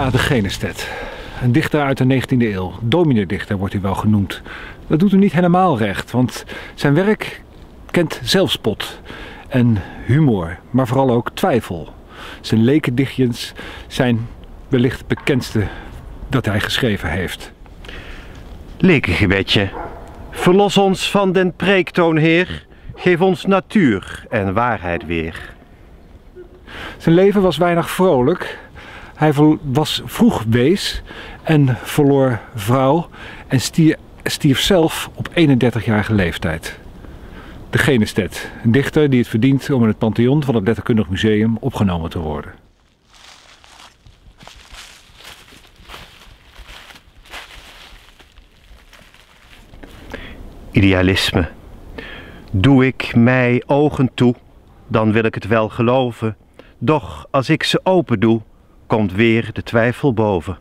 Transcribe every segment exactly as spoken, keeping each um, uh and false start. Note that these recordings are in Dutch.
Ja, de Genestet. Een dichter uit de negentiende eeuw. Dominee-dichter wordt hij wel genoemd. Dat doet hem niet helemaal recht, want zijn werk kent zelfspot en humor, maar vooral ook twijfel. Zijn lekendichtjes zijn wellicht het bekendste dat hij geschreven heeft. Lekengebedje. Verlos ons van den preektoon, Heer. Geef ons natuur en waarheid weer. Zijn leven was weinig vrolijk. Hij was vroeg wees en verloor vrouw en stierf, stierf zelf op eenendertigjarige leeftijd. De Genestet, een dichter die het verdient om in het Pantheon van het Letterkundig Museum opgenomen te worden. Idealisme. Doe ik mij ogen toe, dan wil ik het wel geloven. Doch als ik ze open doe, komt weer de twijfel boven.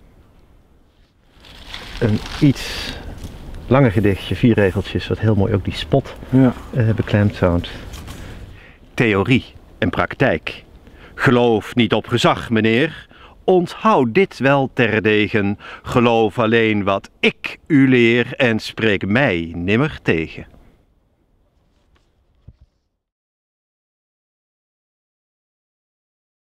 Een iets langer gedichtje, vier regeltjes, wat heel mooi ook die spot ja. uh, beklemtoont. Theorie en praktijk. Geloof niet op gezag, meneer. Onthoud dit wel terdegen. Geloof alleen wat ik u leer en spreek mij nimmer tegen.